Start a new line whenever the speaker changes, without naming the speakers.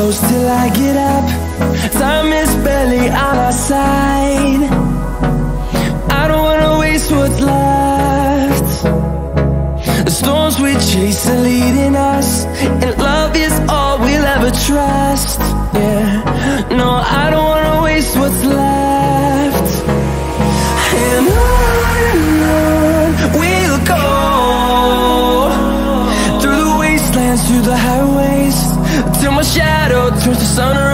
close till I get up. Time is barely on our side. I don't wanna waste what's left. The storms we chase are leading us, and love is all we'll ever trust. Yeah, no, I don't wanna waste what's left. And on we'll go, through the wastelands, through the highways, till my shadow turns to sun